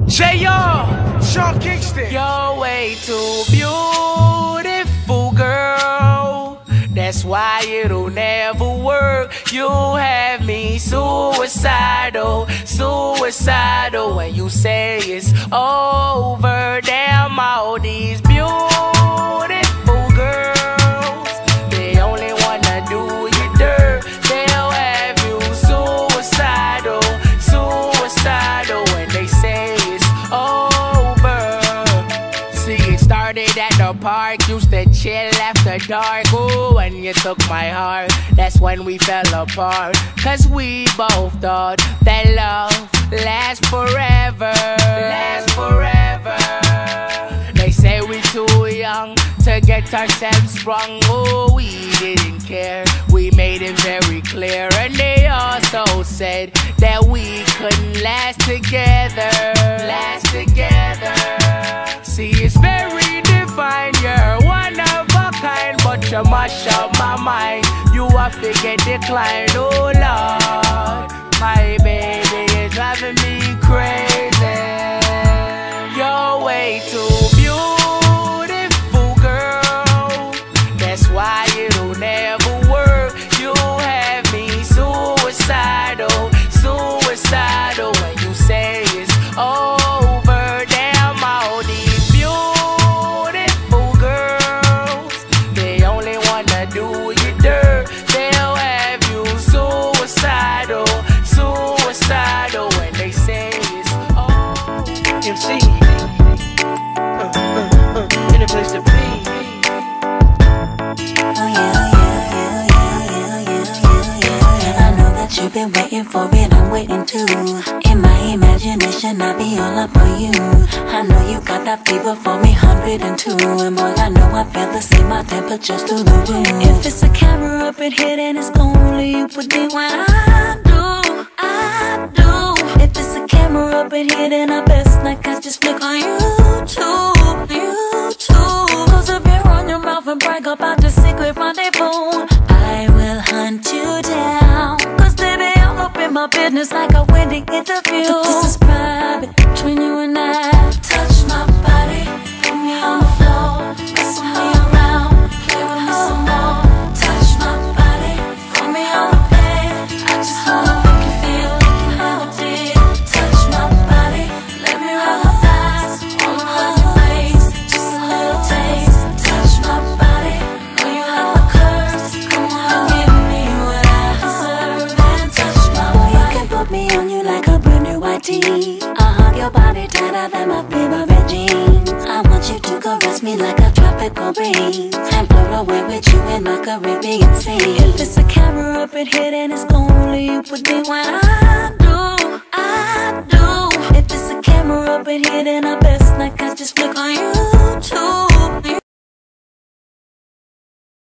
J.R. Sean Kingston. You're way too beautiful, girl. That's why it'll never work. You have me suicidal, suicidal. When you say it's over, damn all these beautiful girls, they only wanna do you dirt. They'll have you suicidal, suicidal. When they say it's over. See, it started at the park, used to chill after dark. Ooh, when you took my heart, that's when we fell apart. Cause we both thought that love lasts forever, lasts forever. They say we too young to get ourselves sprung. Oh, we didn't care, we made it very clear. And they also said that we couldn't last together, last together. See, it's very divine, you're one of a kind, but you mash up my mind. You have to get declined, oh Lord. My baby is driving me crazy. You're way too beautiful, girl. That's why it'll never work. You have me suicidal, suicidal. When you say it's over, damn all these beautiful girls, they only wanna do you dirt. They'll have you suicidal, suicidal. When they say it's over. MC. In a place to be. I know that you've been waiting for it, I'm waiting too. In my imagination, I'll be all up on you. I know you got that fever for me, 102. And boy, I know I feel the same, my temperature's through the roof. If it's a camera up in here, then it's only you put me when I do, I do. If it's a camera up in here, then I best not catch just flick on YouTube, YouTube. Cause if you run your mouth and brag about the secret rendezvous, I will hunt you down. Cause baby, I'm up in my business like a wedding interview. But this is private between you and I. Touch my body, put me on the floor, wrestle me around, play with me some more. Touch my body, put me on the bed. I just wanna make you feel like you never did. Touch my body, let me rub my thighs, all around your waist, just a little taste. Touch my body, know you have my curves. Come on, give me what I deserve and touch my body. You can put me on you like a brand new white tee. I'll hug your body tighter than my favorite jeans. I want you to caress me like a tropical breeze and float away with you in my Caribbean sea. If it's a camera up in here, then it's only you put me when I do, I do. If it's a camera up in here, then I best not catch just flick on you.